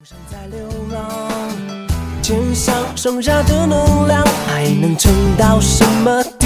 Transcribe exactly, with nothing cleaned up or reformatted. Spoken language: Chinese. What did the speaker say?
在流浪，肩上剩下的能量，还能撑到什么地